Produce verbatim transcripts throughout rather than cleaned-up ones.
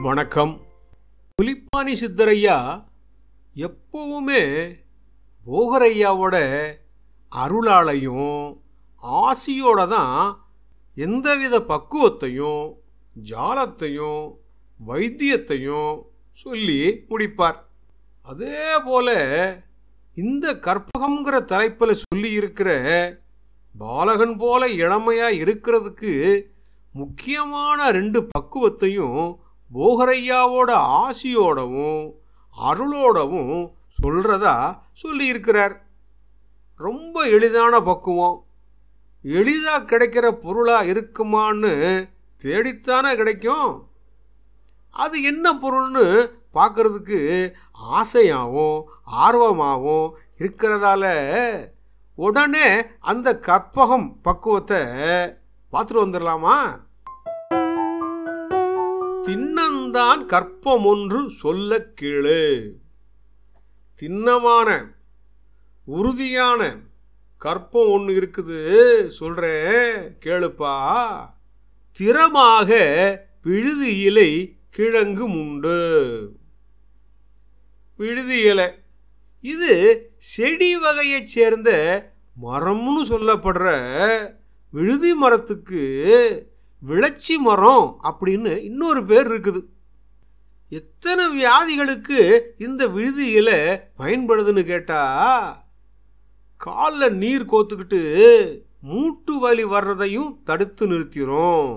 வணக்கம். புலிப்பானி சித்தரையா எப்பவுமே போகரையாவோட அருளாலையும் ஆசியோட தான் எந்தவித பக்குவத்தையும் ஜாலத்தையும் வைத்தியத்தையும் சொல்லி முடிப்பார். அதே போல இந்த கற்பகம்ங்கிற தலைப்பில் சொல்லி இருக்கிற பாலகன் போல இளமையா இருக்கிறதுக்கு முக்கியமான ரெண்டு பக்குவத்தையும் போகரையாவோட ஆசியோடவும் அருளோடவும் சொல்றதா சொல்லி இருக்கிறார். ரொம்ப எளிதான பக்குவம். எளிதா கிடைக்கிற பொருளா இருக்குமான்னு தேடித்தானே கிடைக்கும். அது என்ன பொருள்னு பார்க்கறதுக்கு ஆசையாகவும் ஆர்வமாகவும் இருக்கிறதால உடனே அந்த கற்பகம் பக்குவத்தை பார்த்துட்டு வந்துடலாமா? தின்னந்தான் கற்பம் ஒன்று சொல்ல கேளு. திண்ணமான உறுதியான கற்பம் ஒன்று இருக்குது, சொல்றேன் கேளுப்பா. திறமாக விழுது இலை கிழங்கு உண்டு. விழுது இலை இது செடி வகையைச் சேர்ந்த மரம்னு சொல்லப்படுற விழுதி மரத்துக்கு விளச்சி மரம் அப்படின்னு இன்னொரு பேர் இருக்குது. எத்தனை வியாதிகளுக்கு இந்த விழுதி இலை பயன்படுதுன்னு கேட்டா, காலில் நீர் கோத்துக்கிட்டு மூட்டு வலி வர்றதையும் தடுத்து நிறுத்திடும்.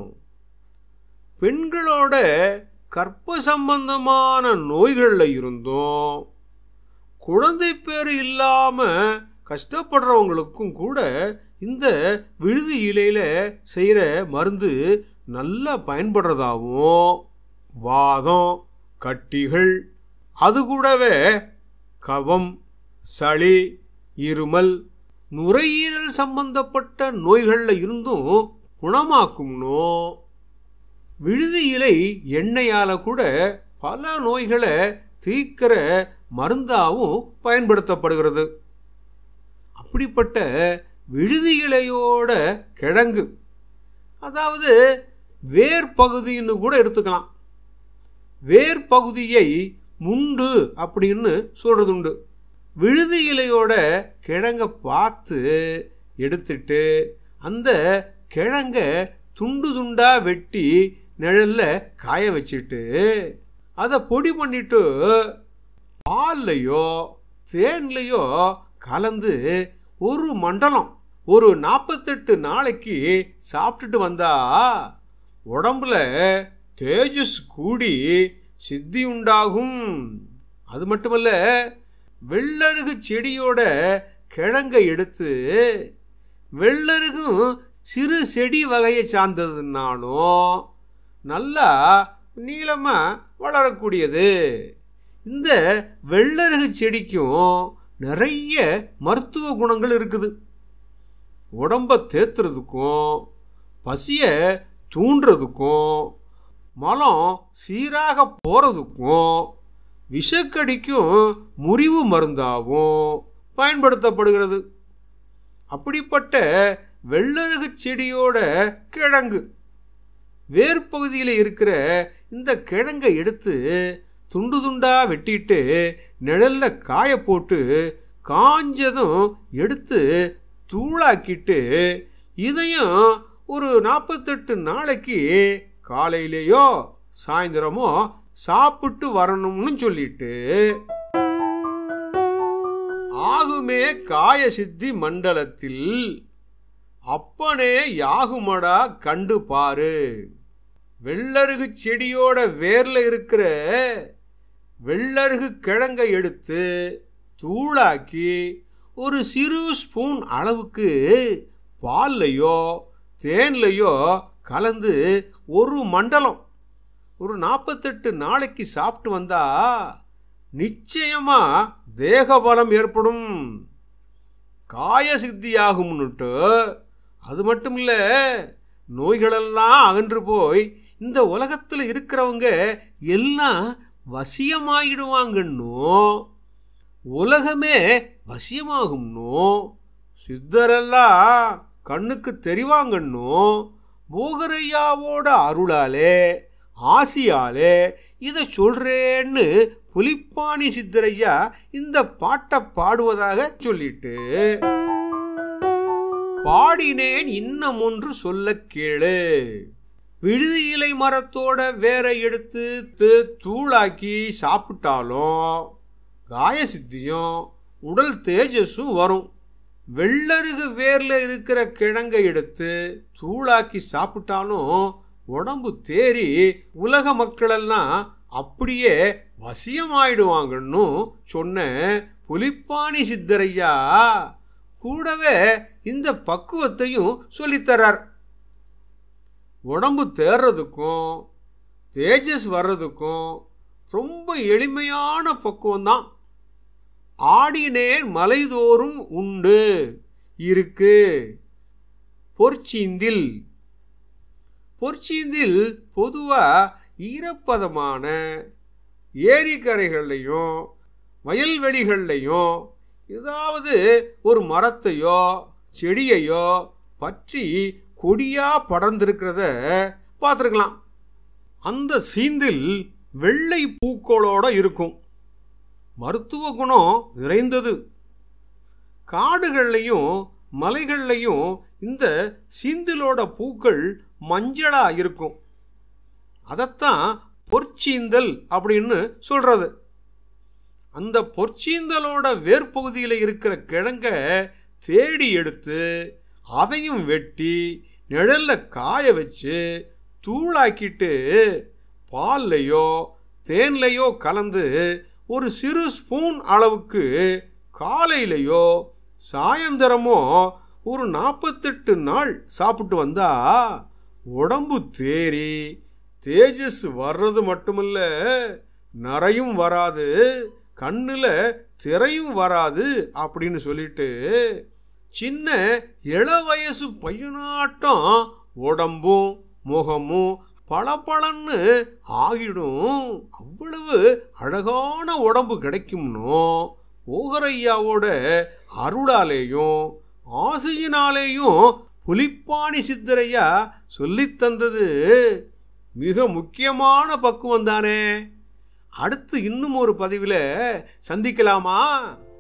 பெண்களோட கற்ப சம்பந்தமான நோய்களில் இருந்தும் குழந்தை பேர் இல்லாம கஷ்டப்படுறவங்களுக்கும் கூட இந்த விழுதி இலையில செய்கிற மருந்து நல்லா பயன்படுறதாகவும், வாதம் கட்டிகள் அது கூடவே கவம் சளி இருமல் நுரையீரல் சம்பந்தப்பட்ட நோய்களில் இருந்தும் குணமாக்கும்னோ. விழுதி இலை எண்ணெயால் கூட பல நோய்களை தீர்க்கிற மருந்தாகவும் பயன்படுத்தப்படுகிறது. அப்படிப்பட்ட விழுதி இலையோட கிழங்கு, அதாவது வேர் பகுதின்னு கூட எடுத்துக்கலாம். வேர் பகுதியை முண்டு அப்படின்னு சொல்றதுண்டு. விழுதி இலையோட கிழங்கை பார்த்து எடுத்துட்டு அந்த கிழங்க துண்டு துண்டா வெட்டி நிழல்ல காய வச்சுட்டு அதை பொடி பண்ணிட்டு பால்லையோ தேன்லையோ கலந்து ஒரு மண்டலம் ஒரு நாற்பத்தெட்டு நாளைக்கு சாப்பிட்டுட்டு வந்தா உடம்புல தேஜஸ் கூடி சித்தி உண்டாகும். அது மட்டுமல்ல, வெள்ளருகு செடியோட கிழங்கை எடுத்து, வெள்ளருகும் சிறு செடி வகையை சார்ந்ததுனாலும் நல்லா நீளமாக வளரக்கூடியது. இந்த வெள்ளருகு செடிக்கும் நிறைய மருத்துவ குணங்கள் இருக்குது. உடம்பை தேத்துறதுக்கும் பசியை தூண்டுறதுக்கும் மலம் சீராக போகிறதுக்கும் விஷக்கடிக்கும் முறிவு மருந்தாகவும் பயன்படுத்தப்படுகிறது. அப்படிப்பட்ட வெள்ளருகு செடியோட கிழங்கு வேர்பகுதியில் இருக்கிற இந்த கிழங்கை எடுத்து துண்டு துண்டா வெட்டிட்டு நிழல்ல காய போட்டு காஞ்சதும் எடுத்து தூளாக்கிட்டு இதையும் ஒரு நாற்பத்தெட்டு நாளைக்கு காலையிலேயோ சாயந்தரமோ சாப்பிட்டு வரணும்னு சொல்லிட்டு, ஆகுமே காய சித்தி மண்டலத்தில் அப்பனே யாகுமடா கண்டு பாரு. வெள்ளருகு செடியோட வேர்ல இருக்கிற வெள்ளருகு கிழங்கை எடுத்து தூளாக்கி ஒரு சிறு ஸ்பூன் அளவுக்கு பால்லையோ தேன்லையோ கலந்து ஒரு மண்டலம் ஒரு நாற்பத்தெட்டு நாளைக்கு சாப்பிட்டு வந்தா நிச்சயமா தேக பலம் ஏற்படும், காய சித்தியாகும்னுட்டு. அது மட்டும் இல்லை, நோய்களெல்லாம் அகன்று போய் இந்த உலகத்தில் இருக்கிறவங்க எல்லாம் வசியமாகிடுவாங்கன்னோ, உலகமே வசியமாகும்னோ, சித்தரெல்லாம் கண்ணுக்கு தெரிவாங்கன்னோ போகரையாவோட அருளாலே ஆசியாலே இதை சொல்றேன்னு புலிப்பாணி சித்தரையா இந்த பாட்டை பாடுவதாக சொல்லிட்டு, பாடினேன் இன்னும் ஒன்று சொல்ல கேளு. விழுதி இலை மரத்தோட வேற எடுத்து தூளாக்கி சாப்பிட்டாலும் காய சித்தியும் உடல் தேஜஸும் வரும். வெள்ளருகு வேர்ல இருக்கிற கிழங்கை எடுத்து தூளாக்கி சாப்பிட்டாலும் உடம்பு தேறி உலக மக்களெல்லாம் அப்படியே வசியமாயிடுவாங்கன்னு சொன்ன புலிப்பாணி சித்தரையா கூடவே இந்த பக்குவத்தையும் சொல்லித்தரார். உடம்பு தேர்றதுக்கும் தேஜஸ் வர்றதுக்கும் ரொம்ப எளிமையான பக்குவம்தான். ஆடினேர் மலைதோறும் உண்டு இருக்கு. பொற்சீந்தில் பொற்சீந்தில் பொதுவாக ஈரப்பதமான ஏரிக்கரைகள்லையும் வயல்வெளிகள்லையும் ஏதாவது ஒரு மரத்தையோ செடியையோ பற்றி கொடியா படர்ந்திருக்கிறத பார்த்துருக்கலாம். அந்த சீந்தில் வெள்ளை பூக்களோட இருக்கும். மருத்துவ குணம் நிறைந்தது. காடுகள்லையும் மலைகள்லையும் இந்த சீந்திலோட பூக்கள் மஞ்சளா இருக்கும். அதைத்தான் பொற்சீந்தல் அப்படின்னு சொல்றது. அந்த பொற்சீந்தலோட வேர்பகுதியில் இருக்கிற கிழங்க தேடி எடுத்து அதையும் வெட்டி நிழல்ல காய வச்சு தூளாக்கிட்டு பால்லையோ தேன்லையோ கலந்து ஒரு சிறு ஸ்பூன் அளவுக்கு காலையிலையோ சாயந்தரமோ ஒரு நாற்பத்தெட்டு நாள் சாப்பிட்டு வந்தா உடம்பு தேறி தேஜஸ் வர்றது மட்டுமில்ல, நரையும் வராது, கண்ணுல திரையும் வராது அப்படின்னு சொல்லிட்டு சின்ன இள வயசு பையனாட்டம் உடம்பும் முகமும் பளபளன்னு ஆகிடும். அவ்வளவு அழகான உடம்பு கிடைக்கும்னோ போகரையாவோட அருளாலேயும் ஆசையினாலேயும் புலிப்பாணி சித்தரையா சொல்லித்தந்தது மிக முக்கியமான பக்குவம் தானே. அடுத்து இன்னும் ஒரு பதிவில் சந்திக்கலாமா?